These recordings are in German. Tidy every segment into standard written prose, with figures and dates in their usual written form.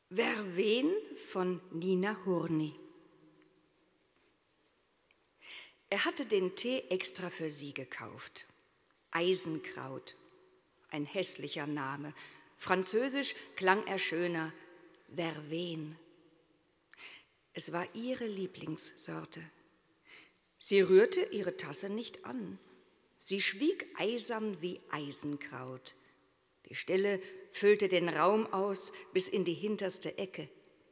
Verwen von Nina Hurny. Er hatte den Tee extra für sie gekauft. Eisenkraut, ein hässlicher Name. Französisch klang er schöner, Verwen. Es war ihre Lieblingssorte. Sie rührte ihre Tasse nicht an. Sie schwieg eisern wie Eisenkraut. Die Stille füllte den Raum aus bis in die hinterste Ecke.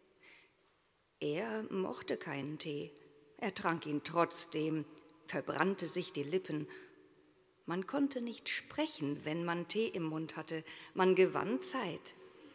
Er mochte keinen Tee. Er trank ihn trotzdem, verbrannte sich die Lippen. Man konnte nicht sprechen, wenn man Tee im Mund hatte. Man gewann Zeit.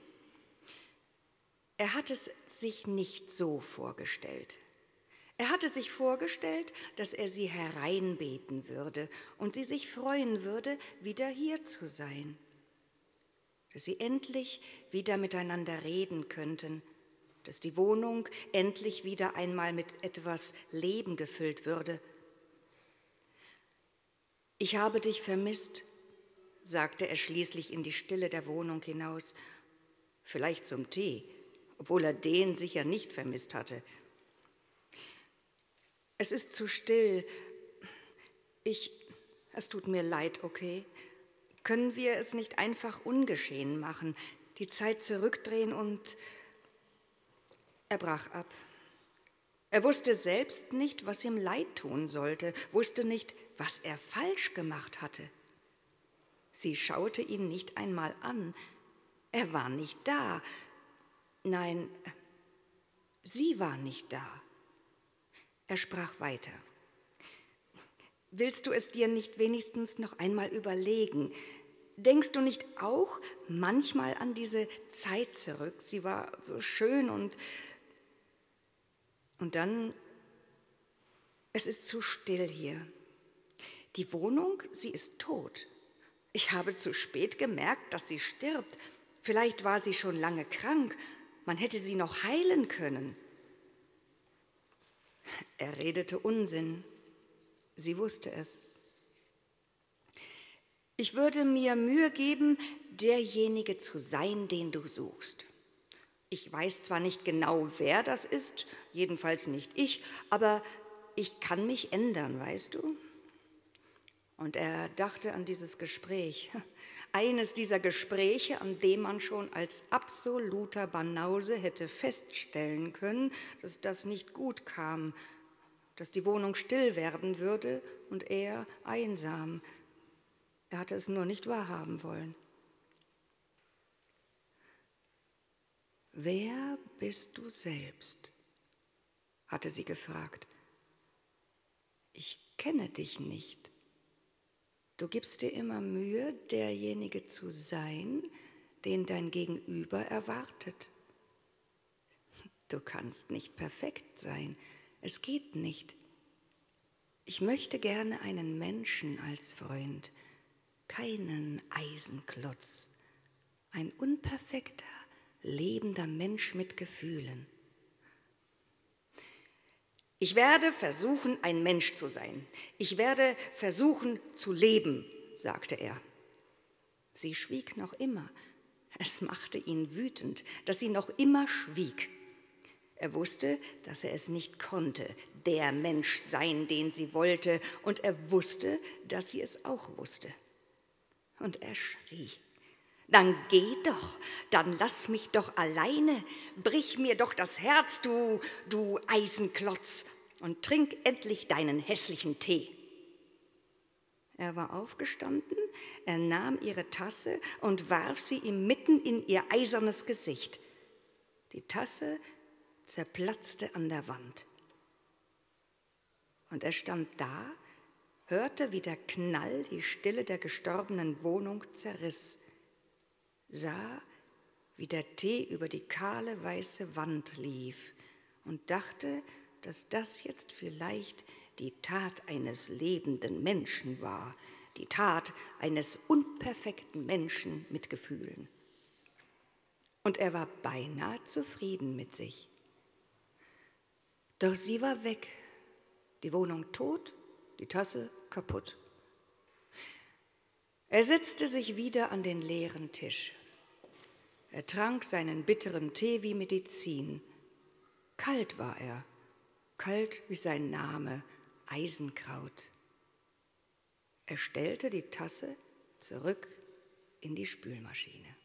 Er hatte es sich nicht so vorgestellt. Er hatte sich vorgestellt, dass er sie hereinbeten würde und sie sich freuen würde, wieder hier zu sein. Dass sie endlich wieder miteinander reden könnten, dass die Wohnung endlich wieder einmal mit etwas Leben gefüllt würde. »Ich habe dich vermisst«, sagte er schließlich in die Stille der Wohnung hinaus, vielleicht zum Tee, obwohl er den sicher nicht vermisst hatte. »Es ist zu still. Es tut mir leid, okay? Können wir es nicht einfach ungeschehen machen, die Zeit zurückdrehen und...« Er brach ab. Er wusste selbst nicht, was ihm leid tun sollte, wusste nicht, was er falsch gemacht hatte. Sie schaute ihn nicht einmal an. Er war nicht da. Nein, sie war nicht da. Er sprach weiter. »Willst du es dir nicht wenigstens noch einmal überlegen? Denkst du nicht auch manchmal an diese Zeit zurück? Sie war so schön und dann, es ist zu still hier. Die Wohnung, sie ist tot. Ich habe zu spät gemerkt, dass sie stirbt. Vielleicht war sie schon lange krank. Man hätte sie noch heilen können.« Er redete Unsinn. Sie wusste es. »Ich würde mir Mühe geben, derjenige zu sein, den du suchst. Ich weiß zwar nicht genau, wer das ist, jedenfalls nicht ich, aber ich kann mich ändern, weißt du?« Und er dachte an dieses Gespräch, eines dieser Gespräche, an dem man schon als absoluter Banause hätte feststellen können, dass das nicht gut kam, dass die Wohnung still werden würde und er einsam. Er hatte es nur nicht wahrhaben wollen. »Wer bist du selbst?«, hatte sie gefragt. »Ich kenne dich nicht. Du gibst dir immer Mühe, derjenige zu sein, den dein Gegenüber erwartet. Du kannst nicht perfekt sein. Es geht nicht. Ich möchte gerne einen Menschen als Freund, keinen Eisenklotz, ein unperfekter, lebender Mensch mit Gefühlen. Ich werde versuchen, ein Mensch zu sein. Ich werde versuchen, zu leben«, sagte er. Sie schwieg noch immer. Es machte ihn wütend, dass sie noch immer schwieg. Er wusste, dass er es nicht konnte, der Mensch sein, den sie wollte, und er wusste, dass sie es auch wusste. Und er schrie. »Dann geh doch, dann lass mich doch alleine, brich mir doch das Herz, du Eisenklotz, und trink endlich deinen hässlichen Tee.« Er war aufgestanden, er nahm ihre Tasse und warf sie ihm mitten in ihr eisernes Gesicht. Die Tasse zerplatzte an der Wand. Und er stand da, hörte, wie der Knall die Stille der gestorbenen Wohnung zerriss, sah, wie der Tee über die kahle weiße Wand lief und dachte, dass das jetzt vielleicht die Tat eines lebenden Menschen war, die Tat eines unperfekten Menschen mit Gefühlen. Und er war beinahe zufrieden mit sich. Doch sie war weg, die Wohnung tot, die Tasse kaputt. Er setzte sich wieder an den leeren Tisch. Er trank seinen bitteren Tee wie Medizin. Kalt war er, kalt wie sein Name, Eisenkraut. Er stellte die Tasse zurück in die Spülmaschine.